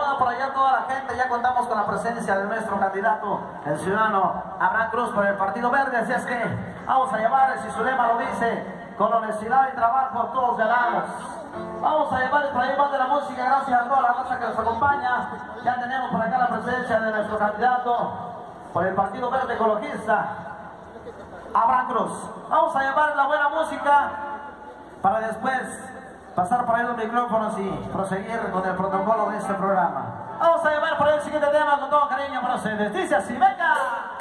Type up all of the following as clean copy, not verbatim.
bueno, por allá toda la gente, ya contamos con la presencia de nuestro candidato, el ciudadano Abraham Cruz, por el Partido Verde. Así es que vamos a llevar, si su lema lo dice, con honestidad y trabajo todos ganamos. Vamos a llevar por ahí más de la música, gracias a toda la raza que nos acompaña. Ya tenemos por acá la presencia de nuestro candidato por el Partido Verde Ecologista, Abraham Cruz. Vamos a llevar la buena música para después pasar por ahí los micrófonos y proseguir con el protocolo de este programa. Vamos a llevar por ahí el siguiente tema con todo cariño para ustedes. Dice así, venga.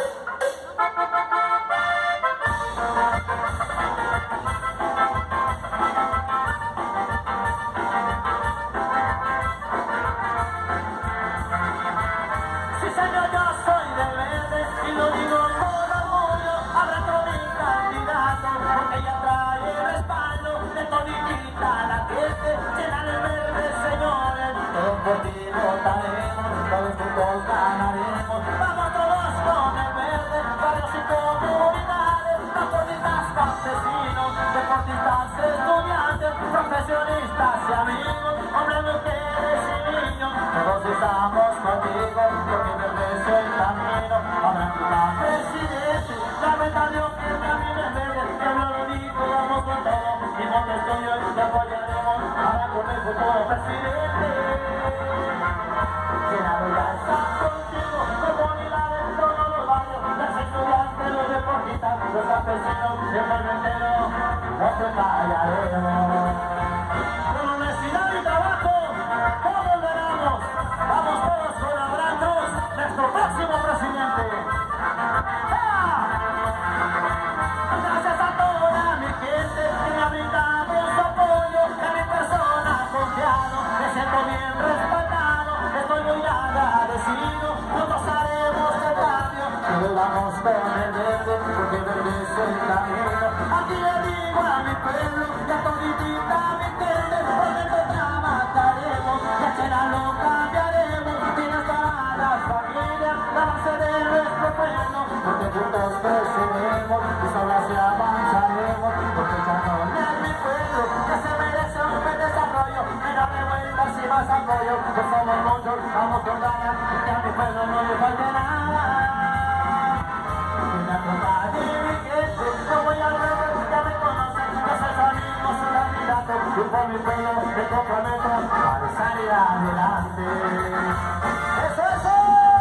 Sí señor, yo soy de Verde y lo digo con orgullo. Abraham Cruz mi candidato, porque ya trae el respaldo de toditita la gente. Llenar el verde, señores, todos por ti votaremos, todos juntos ganaremos. Vamos todos con el verde, barrios y comunidades, transportistas, campesinos, deportistas, estudiantes, profesionistas y amigos, hombres, mujeres y niños, todos estamos contigo, porque verde es el camino. Abraham Cruz presidente, la verdad Dios que el camino es verde, yo lo digo, vamos con todo, y Montestudio te apoyaremos, ahora con el futuro presidente. Llenado ya está contigo, comunidades, todos los barrios, los estudiantes, los deportistas, los campesinos, el pueblo entero, no te callaremos. Con honestidad y trabajo, todos ganamos. Vamos todos con Abraham Cruz, nuestro próximo presidente. Gracias a toda mi gente que me ha brindado su apoyo, a mi persona confiado, me siento bien respaldado, estoy muy agradecido, nosotros haremos el cambio, y vamos con el verde, porque verde es el camino. Aquí le digo a mi pueblo, y a toditita mi gente, prometo trabajaremos, y a Chela lo cambiaremos, tienes para las familias, la base de nuestro pueblo, porque juntos creceremos, y solo así avanzaremos, porque ya no es mi pueblo, que se merece un buen desarrollo, menos revueltas y más apoyo, pues somos muchos, vamos con ganas, que a mi pueblo no le falte nada. Y la tropa de mi gente, como ya lo ven, ya me conocen, yo soy su amigo, su candidato, y por mi pueblo me comprometo a salir adelante. ¡Eso, eso!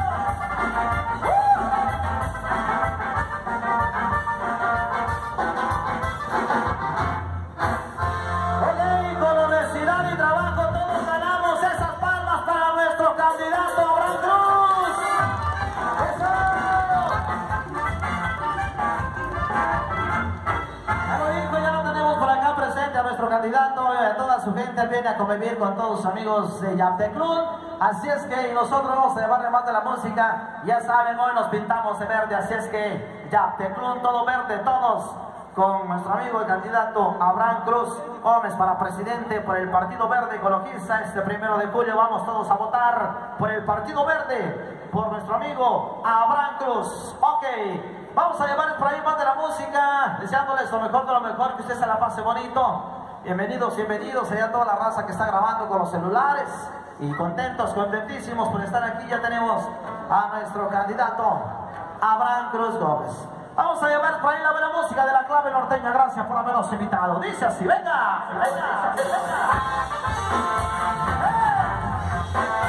Candidato, toda su gente viene a convivir con todos sus amigos de Yapteclub, así es que nosotros vamos a llevarle más de la música, ya saben, hoy nos pintamos de verde, así es que Yapteclub, todo verde, todos con nuestro amigo el candidato Abraham Cruz Gómez para presidente por el Partido Verde Ecologista. Este 1 de julio vamos todos a votar por el Partido Verde, por nuestro amigo Abraham Cruz. Ok, vamos a llevar por ahí más de la música, deseándoles lo mejor de lo mejor, que usted se la pase bonito. Bienvenidos, bienvenidos allá toda la raza que está grabando con los celulares y contentos, contentísimos por estar aquí. Ya tenemos a nuestro candidato Abraham Cruz Gómez. Vamos a llevar por ahí la buena música de la clave norteña. Gracias por habernos invitado. Dice así, venga, venga, venga.